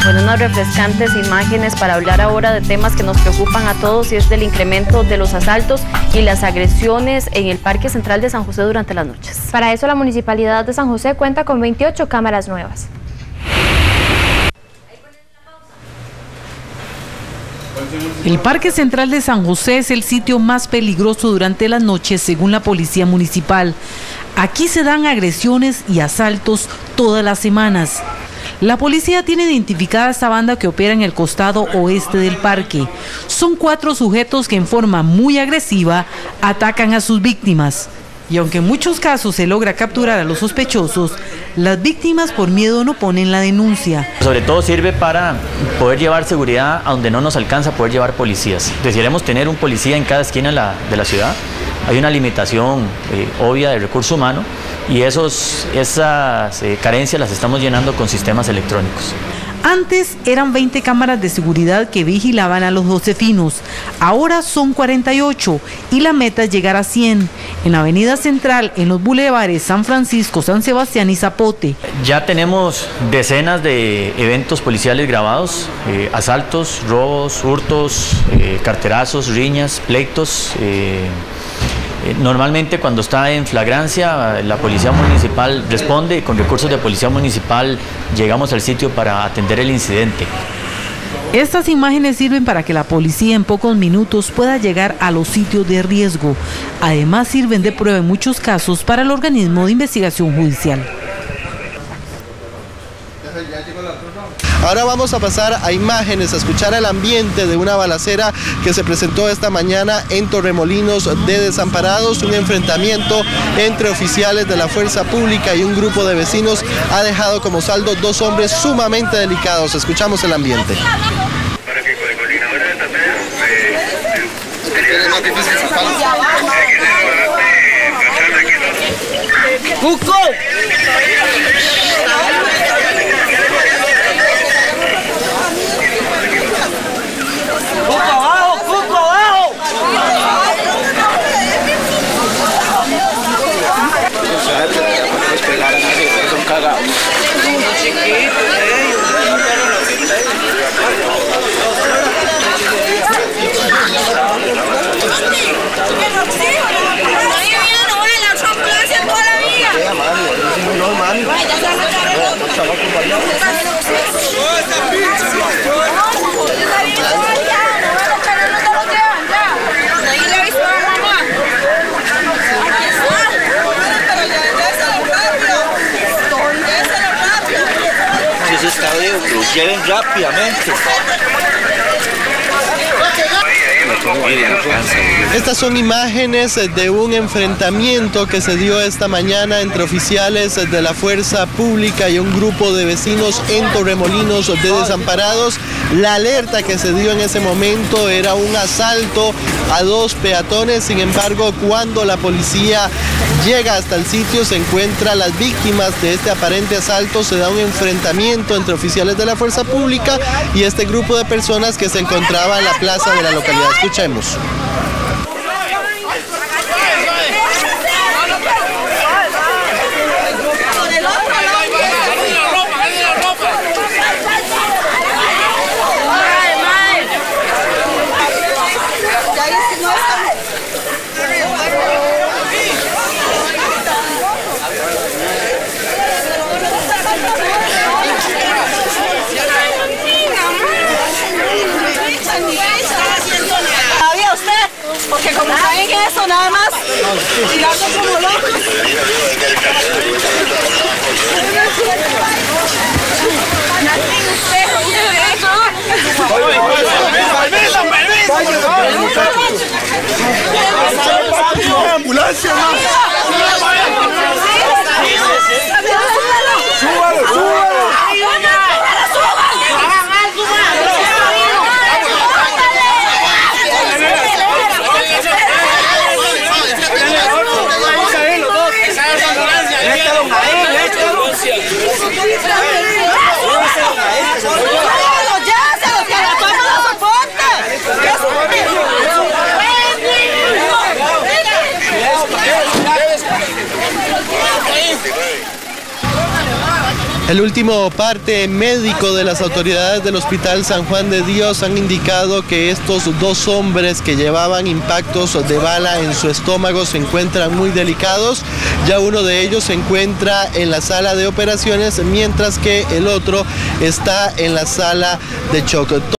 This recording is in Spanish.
Bueno, unas refrescantes imágenes para hablar ahora de temas que nos preocupan a todos, y es del incremento de los asaltos y las agresiones en el Parque Central de San José durante las noches. Para eso la Municipalidad de San José cuenta con 28 cámaras nuevas. El Parque Central de San José es el sitio más peligroso durante las noches, según la Policía Municipal. Aquí se dan agresiones y asaltos todas las semanas. La policía tiene identificada esta banda que opera en el costado oeste del parque. Son 4 sujetos que en forma muy agresiva atacan a sus víctimas. Y aunque en muchos casos se logra capturar a los sospechosos, las víctimas por miedo no ponen la denuncia. Sobre todo sirve para poder llevar seguridad a donde no nos alcanza poder llevar policías. Desearíamos tener un policía en cada esquina de la ciudad. Hay una limitación obvia de recurso humano y esas carencias las estamos llenando con sistemas electrónicos. Antes eran 20 cámaras de seguridad que vigilaban a los josefinos, ahora son 48 y la meta es llegar a 100 en la avenida central, en los bulevares San Francisco, San Sebastián y Zapote. Ya tenemos decenas de eventos policiales grabados, asaltos, robos, hurtos, carterazos, riñas, pleitos. Normalmente cuando está en flagrancia, la policía municipal responde y con recursos de policía municipal llegamos al sitio para atender el incidente. Estas imágenes sirven para que la policía en pocos minutos pueda llegar a los sitios de riesgo. Además sirven de prueba en muchos casos para el organismo de investigación judicial. Ahora vamos a pasar a imágenes, a escuchar el ambiente de una balacera que se presentó esta mañana en Torremolinos de Desamparados. Un enfrentamiento entre oficiales de la fuerza pública y un grupo de vecinos ha dejado como saldo 2 hombres sumamente delicados. Escuchamos el ambiente. ¡Cuco! Lleven rápidamente. Estas son imágenes de un enfrentamiento que se dio esta mañana entre oficiales de la fuerza pública y un grupo de vecinos en Torremolinos de Desamparados. La alerta que se dio en ese momento era un asalto a 2 peatones. Sin embargo, cuando la policía llega hasta el sitio, se encuentra las víctimas de este aparente asalto. Se da un enfrentamiento entre oficiales de la fuerza pública y este grupo de personas que se encontraba en la plaza de la localidad. Escuchemos. Porque como saben eso, nada más tirando como locos. ¡Ambulancia! El último parte médico de las autoridades del Hospital San Juan de Dios han indicado que estos dos hombres que llevaban impactos de bala en su estómago se encuentran muy delicados. Ya uno de ellos se encuentra en la sala de operaciones, mientras que el otro está en la sala de shock.